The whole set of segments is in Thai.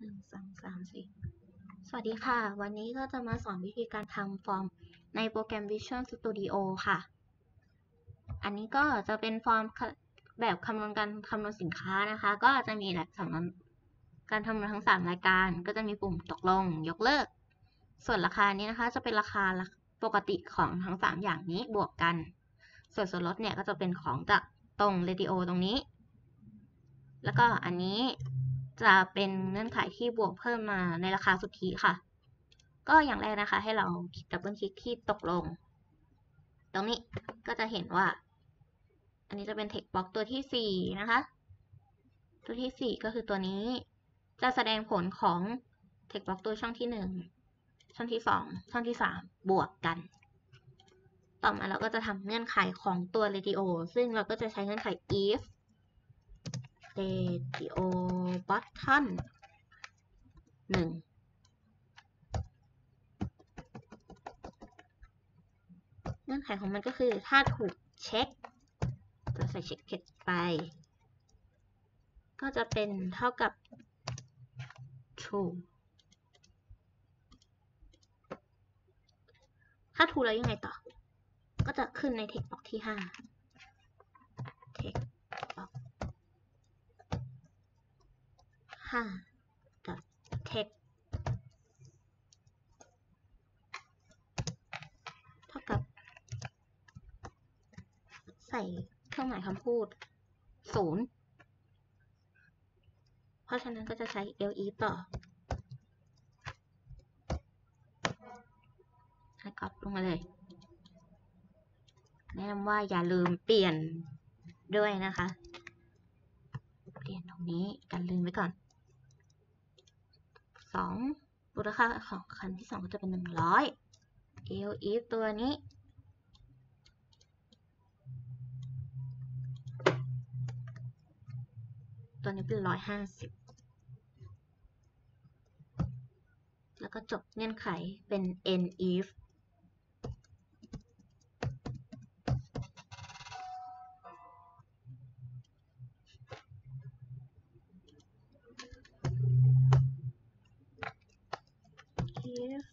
1 2 3 4สวัสดีค่ะ วันนี้ก็จะมาสอนวิธีการทำฟอร์มในโปรแกรม Visual Studio ค่ะ อันนี้ก็จะเป็นฟอร์มแบบคำนวณการคำนวณสินค้านะคะ ก็จะมีสำนวนการคำนวณทั้ง3รายการก็จะมีปุ่มตกลงยกเลิกส่วนราคานี้นะคะจะเป็นราคาปกติของทั้ง3อย่างนี้บวกกันส่วนลดเนี่ยก็จะเป็นของจากตรงเรดิโอตรงนี้แล้วก็อันนี้จะเป็นเงื่อนไขที่บวกเพิ่มมาในราคาสุทธิค่ะก็อย่างแรกนะคะให้เราดับเบิลคลิกที่ตกลงตรงนี้ก็จะเห็นว่าอันนี้จะเป็น text box ตัวที่4นะคะตัวที่4ก็คือตัวนี้จะแสดงผลของ text box ตัวช่องที่1ช่องที่2ช่องที่3บวกกันต่อมาเราก็จะทำเงื่อนไขของตัว radio ซึ่งเราก็จะใช้เงื่อนไข if radio button 1เงื่อนไขของมันก็คือถ้าถูกเช็คจะใส่เช็คเพจไปก็จะเป็นเท่ากับ true ถ้า true แล้วยังไงต่อก็จะขึ้นใน text box ที่5 text box 5 text เท่ากับใส่เครื่องหมายคำพูด0เพราะฉะนั้นก็จะใช้ elif ต่อให้ก๊อปลงมาเลยแนะนำว่าอย่าลืมเปลี่ยนด้วยนะคะเปลี่ยนตรงนี้กันลืมไว้ก่อน2มูลค่าของคันที่2ก็จะเป็น100 elif ตัวนี้เป็น150แล้วก็จบเงื่อนไขเป็น end-if if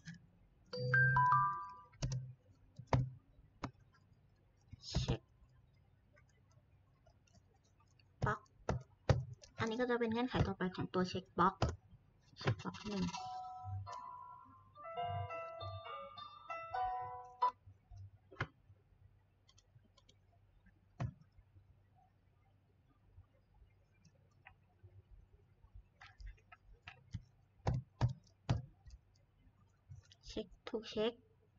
check box อันนี้ก็จะเป็นเงื่อนไขต่อไปของตัว check box 1เช็คถูกเช็ค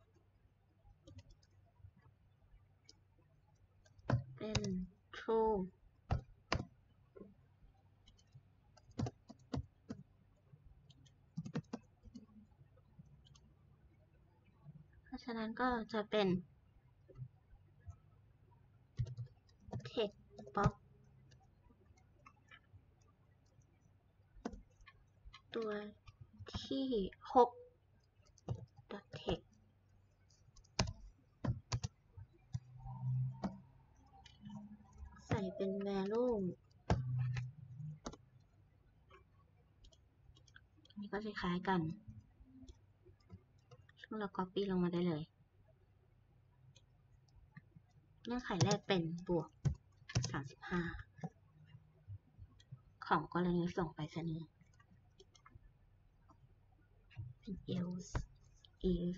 เป็น true เพราะฉะนั้นก็จะเป็น text box ตัวที่6 text ใส่เป็น value อันนี้ก็จะคล้ายกันซึ่งเรา copy ลงมาได้เลยเงื่อนไขแรกเป็นบวก35ของกรณีส่งไปรษณีย์เป็น else if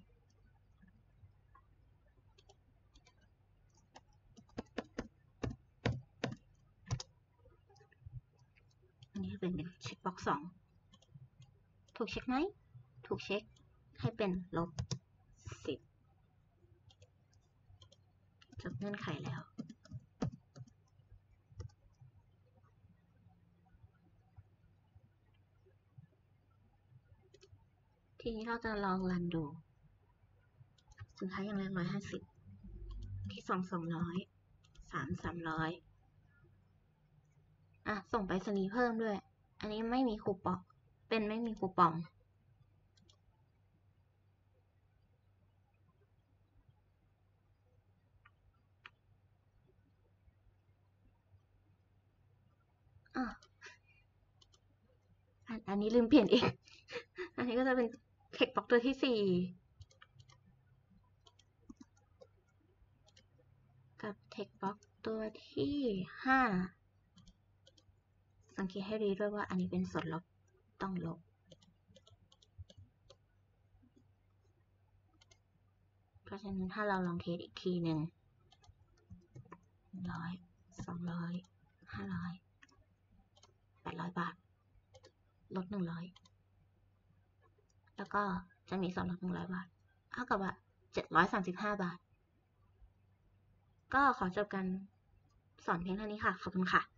อันนี้เป็นเช็คบ็อกซ์2ถูกเช็คไหมถูกเช็คให้เป็น-10จบเงื่อนไขแล้วทีนี้เราจะลองรันดูสุดท้ายอย่างแรก150ที่2 200 3 300ส่งไปรษณีย์เพิ่มด้วยอันนี้ไม่มีคูปองเป็นไม่มีคูปองอันอันนี้ลืมเปลี่ยนเอง อันนี้ก็จะเป็นเทคบ็อกตัวที่ 4กับเทคบ็อกตัวที่ 5สังเกตให้ดีด้วยว่าอันนี้เป็นส่วนลบต้องลบเพราะฉะนั้นถ้าเราลองเทสอีกทีหนึ่ง100 200 500 800 บาทลด100แล้วก็จะมีส่วนลด100 บาทเท่ากับว่า735 บาทก็ขอจบการสอนเพียงเท่านี้ค่ะขอบคุณค่ะ